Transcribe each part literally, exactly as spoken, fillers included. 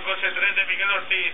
coche tres de Miguel Ortiz.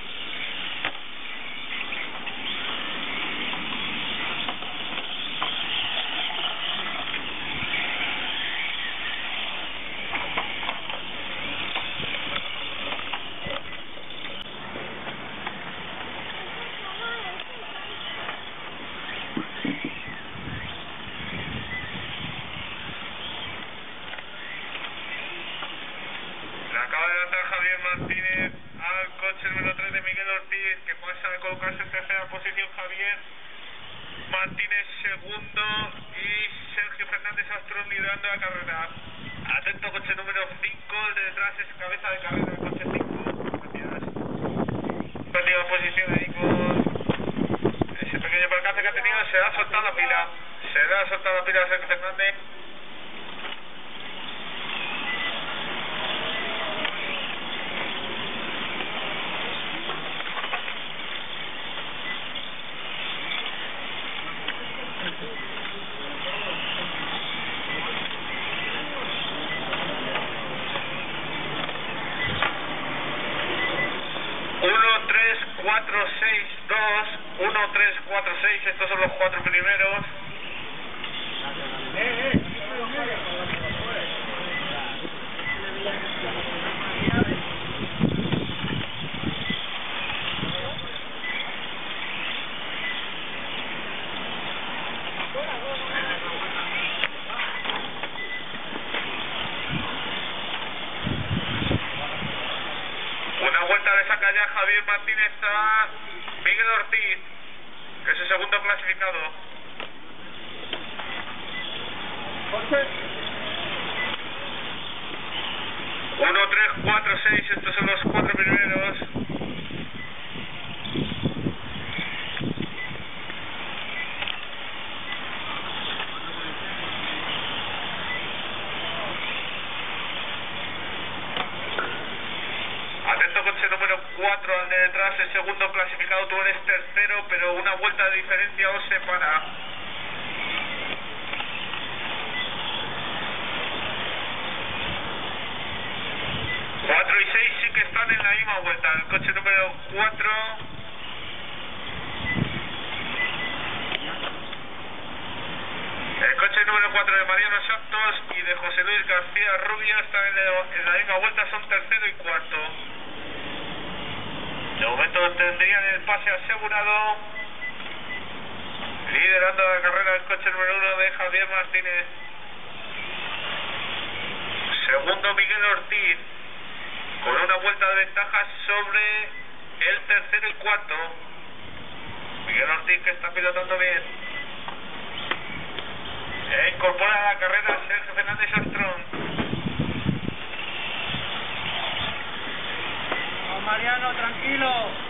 Acaba de adelantar Javier Martínez al coche número tres de Miguel Ortiz, que pasa a colocarse en tercera posición Javier Martínez segundo y Sergio Fernández Astrón liderando la carrera. Atento, coche número cinco, el de detrás es cabeza de carrera, el coche cinco. Gracias. Última posición ahí con ese pequeño percance que ha tenido, se ha soltado la pila, se le ha soltado la pila a Sergio Fernández. uno, tres, cuatro, seis, dos, uno, tres, cuatro, seis, estos son los cuatro primeros. Una vuelta le saca ya Javier Martínez a Miguel Ortiz, que es el segundo clasificado. uno, tres, cuatro, seis, estos son los cuatro primeros. Atento, coche número cuatro al de detrás, el segundo clasificado, tú eres tercero, pero una vuelta de diferencia os separa. cuatro y seis sí que están en la misma vuelta, el coche número cuatro. El coche número cuatro de Mariano Santos y de José Luis García Rubio están en, el, en la misma vuelta, son tercero y cuarto. De momento tendrían el pase asegurado. Liderando la carrera el coche número uno de Javier Martínez. Segundo Miguel Ortiz, con una vuelta de ventaja sobre el tercero y cuarto. Miguel Ortiz, que está pilotando bien. E incorpora a la carrera Sergio Fernández Astrón. Mariano, tranquilo.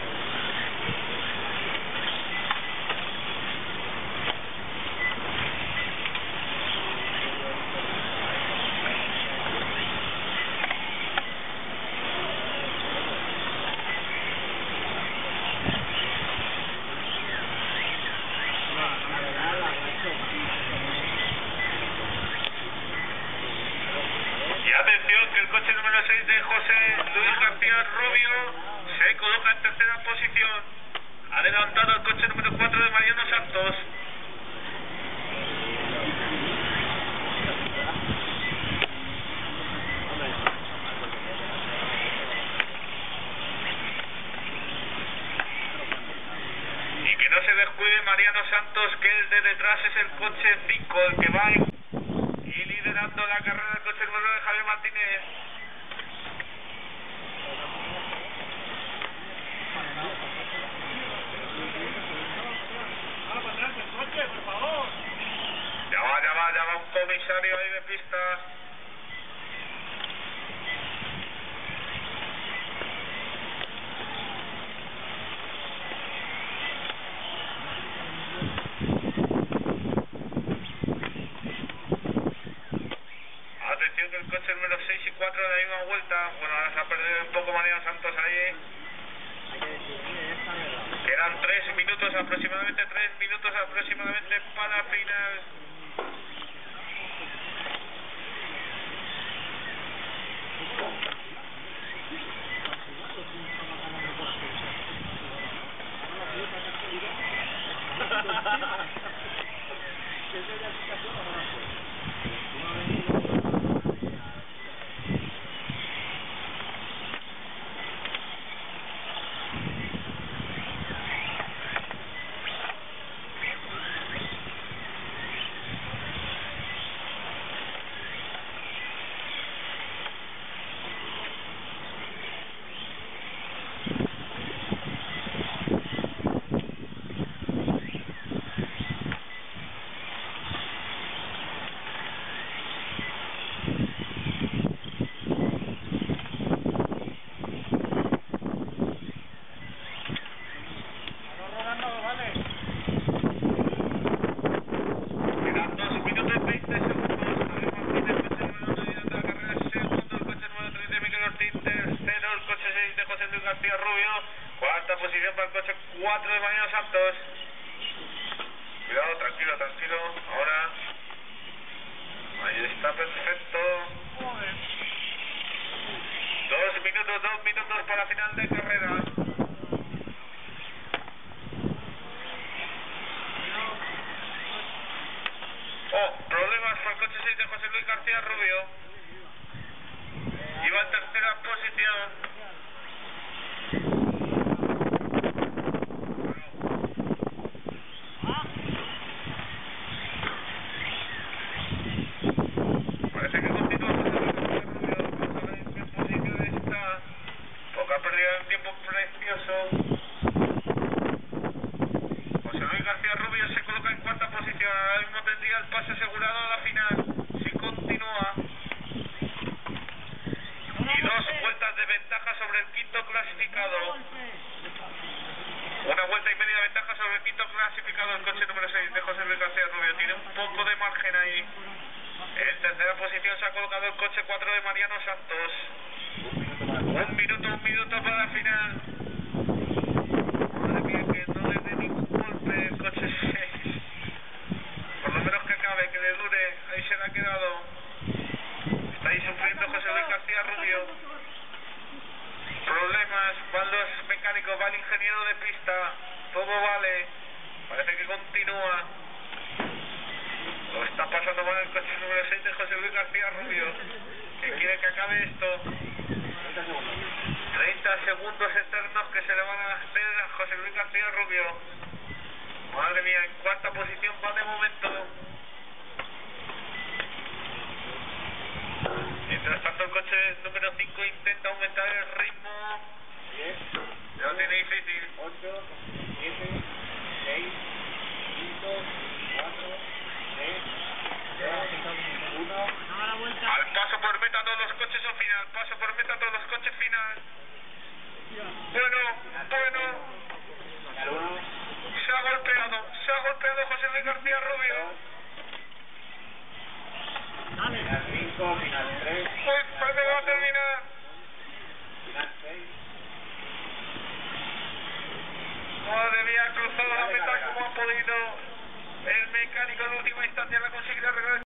Y atención, que el coche número seis de José Luis García Rubio se coloca en tercera posición, adelantado al coche número cuatro de Mariano Santos. Y que no se descuide Mariano Santos, que el de detrás es el coche cinco, el que va en... y liderando la carrera del coche número de Javier Martínez. Ya va, ya va, ya va un comisario ahí de pista. Atención, que el coche número seis y cuatro de la misma vuelta. Bueno, ahora se ha perdido un poco Mariano Santos ahí. Quedan tres minutos aproximadamente, tres minutos aproximadamente para final. García Rubio. Cuarta posición para el coche cuatro de Mariano Santos. Cuidado, tranquilo, tranquilo. Ahora. Ahí está, perfecto. Dos minutos, dos minutos para final de carrera. Oh, problemas por el coche seis de José Luis García Rubio. Iba en tercera posición. Parece que continúa José Luis García Rubio. Vamos a ver en qué posición está. Poca pérdida de tiempo precioso. José Luis García Rubio se coloca en cuarta posición. Ahora mismo tendría el pase asegurado a la final. Si continúa. Y dos vueltas de ventaja sobre el quinto clasificado. Una vuelta y media de ventaja sobre el quinto clasificado. El coche número seis de José Luis García Rubio. Tiene un poco de margen ahí. En tercera posición se ha colocado el coche cuatro de Mariano Santos. Un minuto, un minuto para la final. Madre mía, que no le dé ningún golpe el coche seis. Por lo menos que acabe, que le dure. Ahí se le ha quedado. Está ahí sufriendo José Luis García Rubio. Problemas, van los mecánicos, va el ingeniero de pista. Todo vale. Parece que continúa. Lo está pasando mal el coche número seis de José Luis García Rubio, que quiere que acabe esto. treinta segundos eternos que se le van a hacer a José Luis García Rubio. Madre mía, en cuarta posición va de momento. Mientras tanto el coche número cinco intenta aumentar el ritmo. Ya lo tiene difícil. ocho, siete, seis, cinco, cuatro, tres, dos, uno. Al paso por meta todos los coches al final. Paso por meta todos los coches final. Bueno, bueno. Se ha golpeado. Se ha golpeado José Luis García Rubio. Final cinco, final tres. Uy, parece que va a terminar. Final seis. Madre mía, ha cruzado la meta como ha podido. El mecánico en última instancia la ha conseguido arreglar.